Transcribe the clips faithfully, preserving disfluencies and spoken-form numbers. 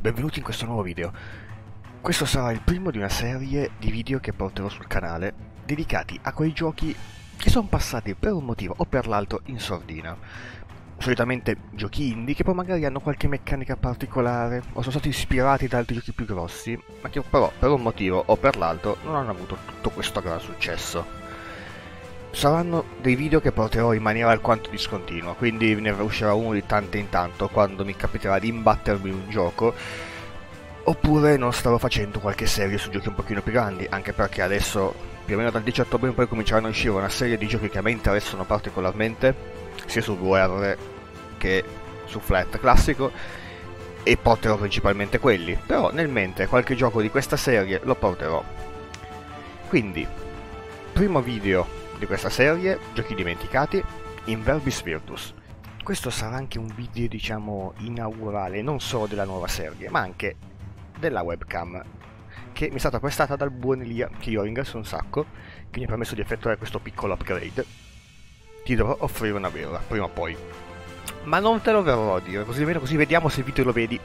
benvenuti in questo nuovo video. Questo sarà il primo di una serie di video che porterò sul canale dedicati a quei giochi che sono passati per un motivo o per l'altro in sordina. Solitamente giochi indie che poi magari hanno qualche meccanica particolare o sono stati ispirati da altri giochi più grossi, ma che però per un motivo o per l'altro non hanno avuto tutto questo gran successo. Saranno dei video che porterò in maniera alquanto discontinua, quindi ne uscirà uno di tanto in tanto quando mi capiterà di imbattermi in un gioco, oppure non starò facendo qualche serie su giochi un pochino più grandi, anche perché adesso più o meno dal diciotto ottobre in poi cominceranno a uscire una serie di giochi che a me interessano particolarmente, sia su V R che su flat classico, e porterò principalmente quelli, però nel mente qualche gioco di questa serie lo porterò. Quindi, primo video di questa serie, giochi dimenticati, Inverbis Virtus. Questo sarà anche un video, diciamo, inaugurale, non solo della nuova serie, ma anche della webcam, che mi è stata prestata dal buon Elia, che io ringrazio un sacco, che mi ha permesso di effettuare questo piccolo upgrade. Ti dovrò offrire una birra, prima o poi. Ma non te lo verrò a dire, così almeno così vediamo se il video lo vedi.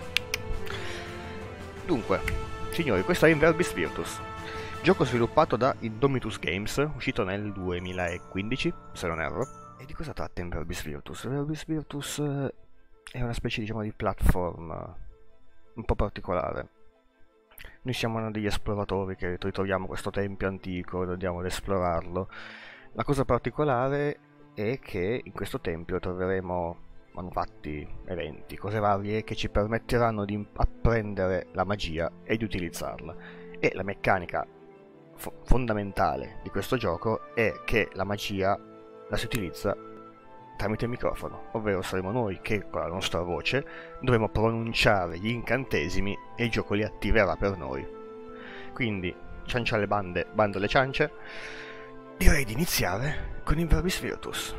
Dunque, signori, questo è Inverbis Virtus. Gioco sviluppato da Indomitus Games, uscito nel duemilaquindici, se non erro. E di cosa tratta Inverbis Virtus? Inverbis Virtus è una specie, diciamo, di platform un po' particolare. Noi siamo degli esploratori che ritroviamo questo tempio antico e andiamo ad esplorarlo. La cosa particolare è che in questo tempio troveremo manufatti, eventi, cose varie che ci permetteranno di apprendere la magia e di utilizzarla. E la meccanica fondamentale di questo gioco è che la magia la si utilizza tramite il microfono, ovvero saremo noi che con la nostra voce dovremo pronunciare gli incantesimi e il gioco li attiverà per noi. Quindi, ciancia alle bande, bando alle ciance, direi di iniziare con Inverbis Virtus.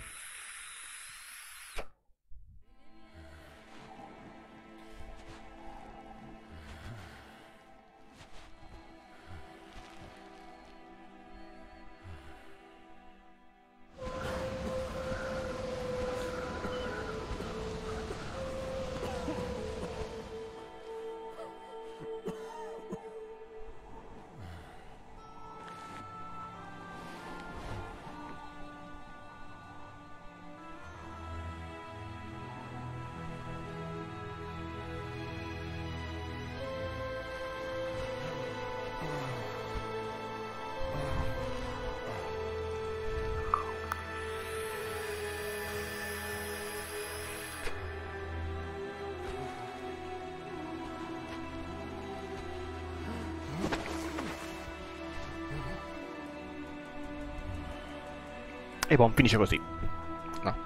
E buon, finisce così. No.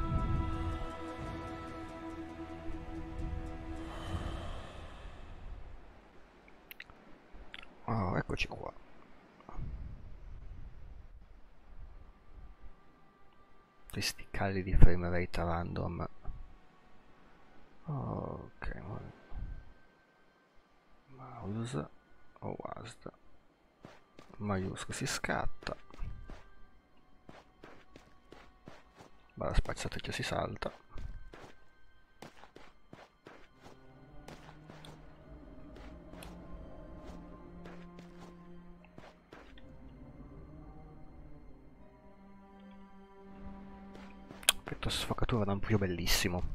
Oh, eccoci qua. Questi cali di frame rate random. Ok. Mouse. O WASD. Maiuscolo si scatta. La spazzatrice si salta. Effetto sfocatura da un più bellissimo.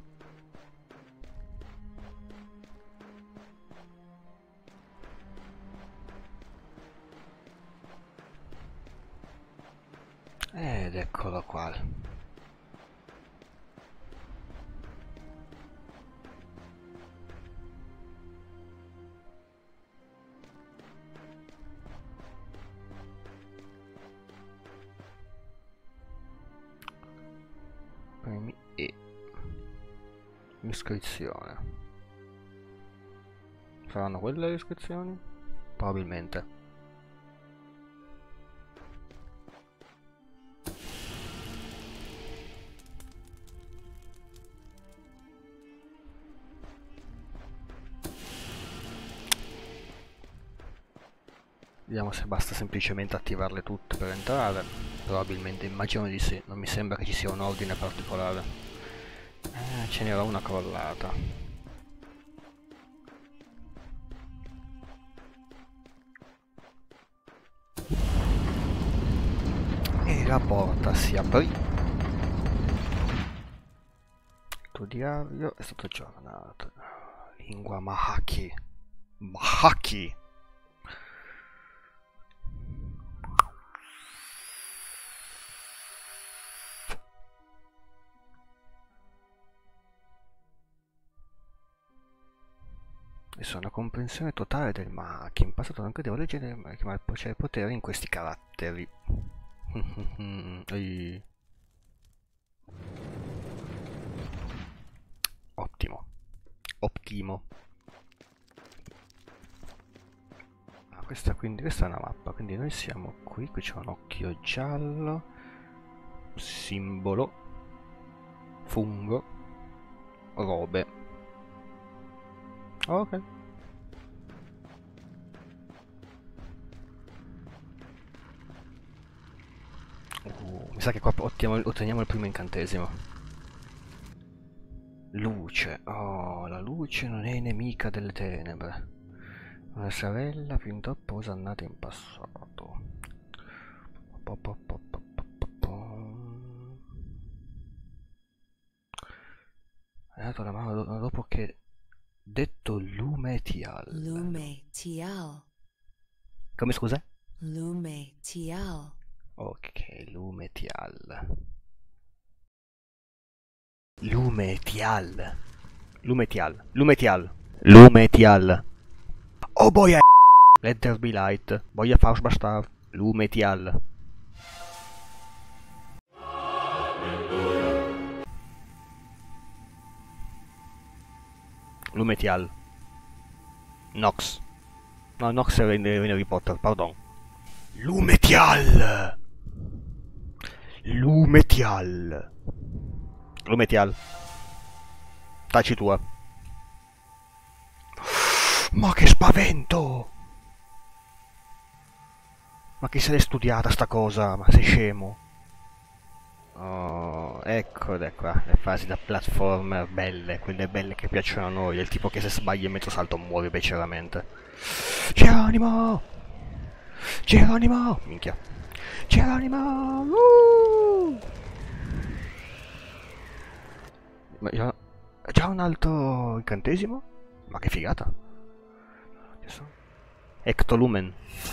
Ed eccolo qua. Premi E. Iscrizione. Saranno quelle le iscrizioni? Probabilmente. Vediamo se basta semplicemente attivarle tutte per entrare. Probabilmente, immagino di sì, non mi sembra che ci sia un ordine particolare. Eh, ce n'era una crollata. la porta si aprì. Il tuo diario è stato aggiornato. Lingua Mahaki. Mahaki. Adesso una comprensione totale del Mahaki. In passato non credevo leggere ma il potere in questi caratteri. Ottimo. Ottimo. Ah, questa quindi questa è una mappa, quindi noi siamo qui, qui c'è un occhio giallo, simbolo, fungo, robe. Ok. Uh, mi sa che qua otteniamo, otteniamo il primo incantesimo. Luce. Oh, la luce non è nemica delle tenebre. Una sorella fin troppo osannata in passato. Po, po, po, po, po, po, po. Ha dato la mano do- dopo che detto Lumetial. Lumetial. Come scusa? Lumetial. Ok, Lumetial. Lumetial. Lumetial. Lumetial. Lumetial. Oh boy, let there be light. Boia Faust Bastard. Lumetial. Lumetial. Nox. No, Nox era in, in Harry Potter, pardon. Lumetial. Lumetial. Lumetial. Taci tua. Ma che spavento! Ma chi se l'è studiata sta cosa? Ma sei scemo? Oh, ecco, ecco qua, le fasi da platformer belle, quelle belle che piacciono a noi, del tipo che se sbagli in mezzo salto muori beceramente. Geronimo! Geronimo! Minchia. Geronimo! Uh! Ma già, già un altro incantesimo? Ma che figata! Ectolumen.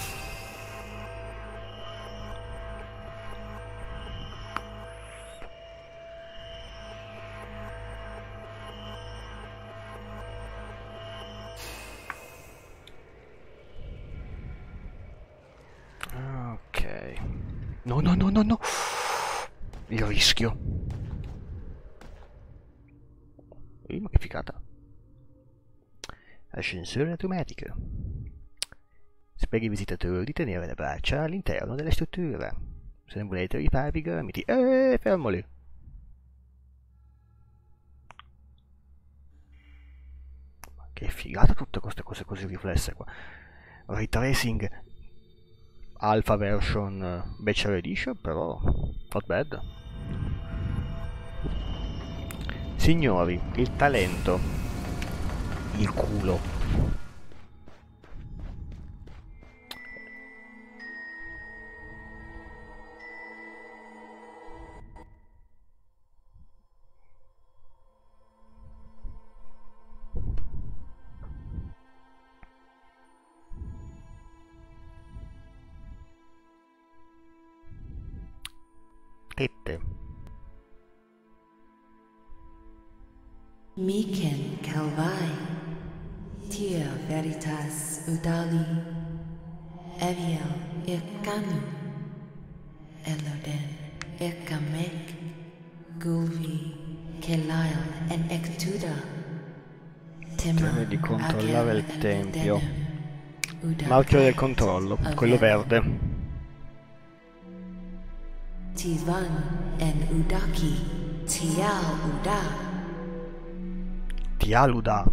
Ok. No, no, no, no, no. Il rischio. Ehi, ma che figata. Ascensore automatico. Spiega ai visitatori di tenere le braccia all'interno delle strutture. Se non volete rifarvi gomiti. Eeeh, fermo lì. Ma che figata tutte queste cose così riflesse qua. Ray tracing Alpha version uh, Bachelor Edition, però not bad. Signori, il talento, il culo. Tette. Miken Calvai. Tia Veritas Udali. Eviel Irkanu. Eloden Irkamek. Gulvi Kelail and Ektuda. Teme di controllare il tempio. Marchio del controllo, quello verde. Tivan and Udaki. Tial Uda. Tialuda.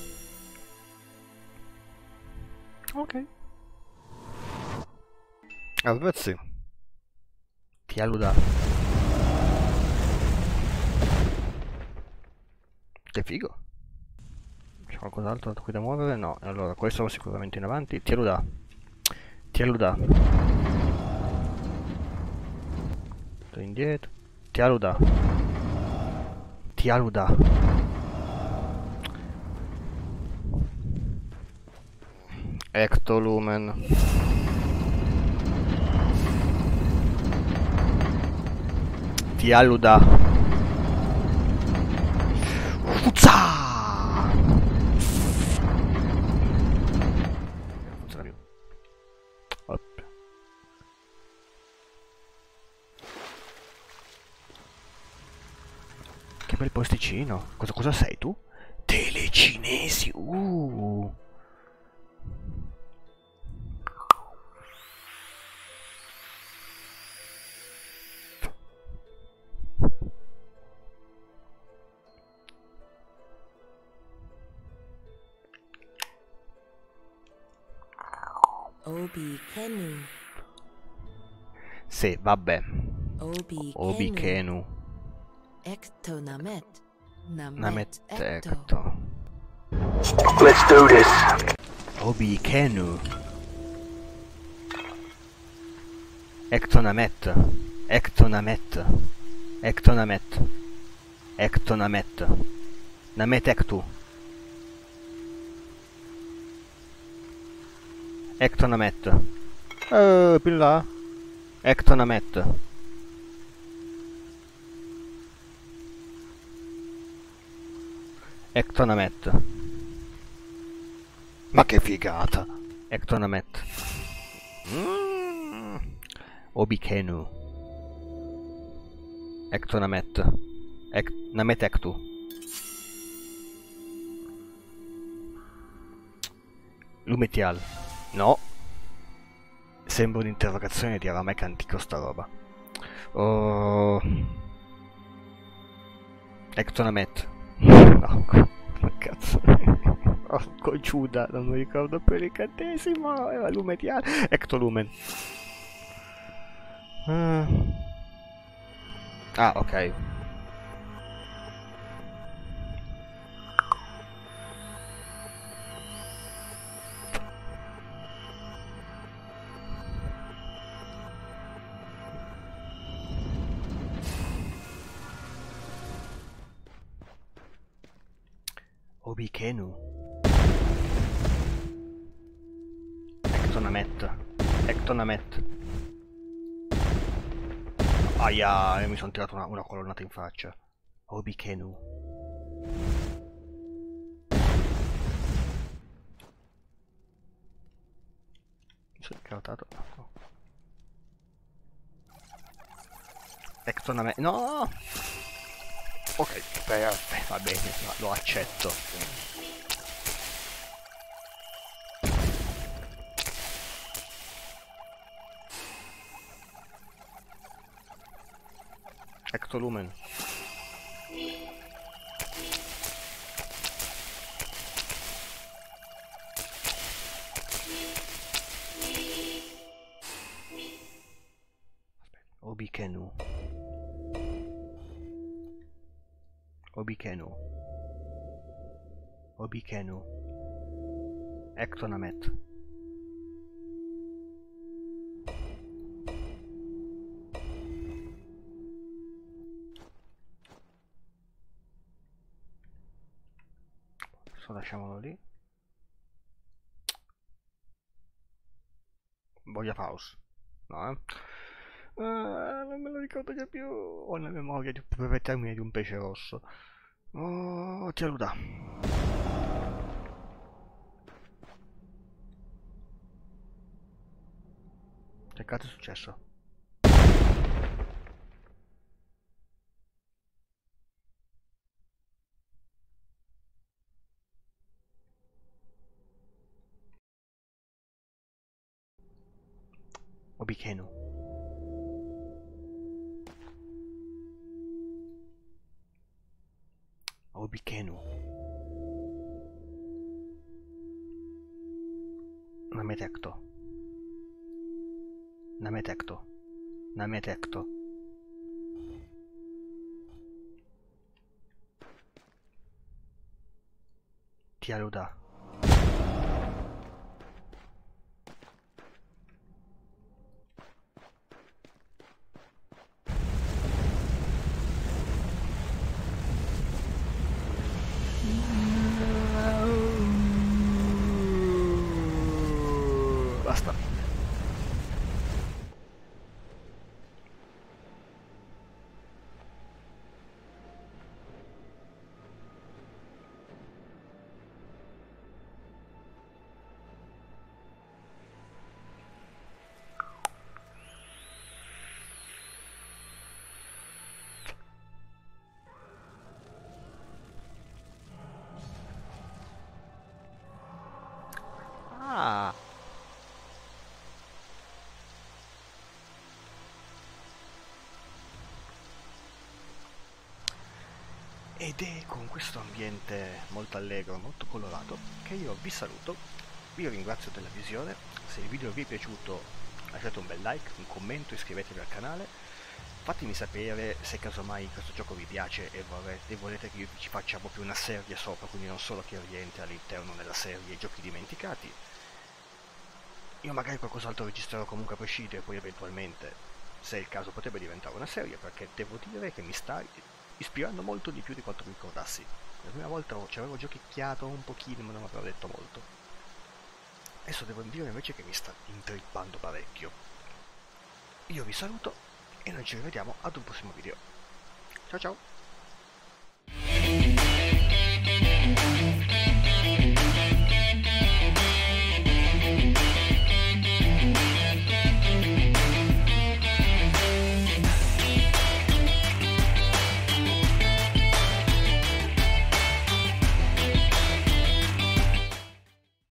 Ok. Ragazzi. Tialuda. Che figo. C'è qualcos'altro qui da muovere? No. Allora, questo va sicuramente in avanti. Tialuda. Tialuda. Sto indietro. Ti aluda. Ti aluda. Ectolumen. Ti aluda. Fuzza! Funziona più. Op. Che bel posticino. Cosa, cosa sei tu? Telecinesi. Uh. Obi Kenu. Sì, vabbè. Obi Obi Kenu. Kenu. Ecto Namet. Namet Namet Ecto. Ecto. Let's do this. Obi Kenu. Ectonamet. Ectonamet. Ectonamet. Ectonamet. Namet Ectu. Ectonamet. Eh, più in là. Ectonamet. Ectonamet. Ma che figata. Ectonamet. Mm. Obi Kenu. Ectonamet. Ec Namet Ectu. Lumetial. No. Sembra un'interrogazione di Aramek antico sta roba. Oh. Ectonamet. Oh, ma cazzo. Porco Giuda, non mi ricordo più l'incantesimo. Era Lumetial. Ectolumen. Uh. Ah, ok. Obi Kenu. Ectonamet. Ectonamet. Aia, mi sono tirato una, una colonnata in faccia. Obi Kenu. Mi sono incartato. No. Ectonamet. No! Ok, beh, va bene, lo accetto. Ectolumen. Obi Kenu. Obi Kenu. Obi Kenu. Ectonamet. Adesso lasciamolo lì. Voglia Faust. No, eh. Ah, non me lo ricordo già più. Ho la memoria di un breve termine di un pesce rosso. Oh, ti aluda. Che cazzo è successo? Obi Kenu. Obi Kenu. Namet Ecto. Namet Ecto. Namet Ecto. Ti aluda. basta. Ah, ed è con questo ambiente molto allegro, molto colorato, che io vi saluto, vi ringrazio della visione. Se il video vi è piaciuto lasciate un bel like, un commento, iscrivetevi al canale, fatemi sapere se casomai questo gioco vi piace e volete, e volete che io ci faccia proprio una serie sopra, quindi non solo che rientra all'interno della serie Giochi Dimenticati. Io magari qualcos'altro registrerò comunque a prescindere, poi eventualmente, se è il caso, potrebbe diventare una serie, perché devo dire che mi sta ispirando molto di più di quanto mi ricordassi. La prima volta ci avevo giochicchiato un pochino, ma non avevo detto molto. Adesso devo dire invece che mi sta intrippando parecchio. Io vi saluto e noi ci rivediamo ad un prossimo video. Ciao ciao!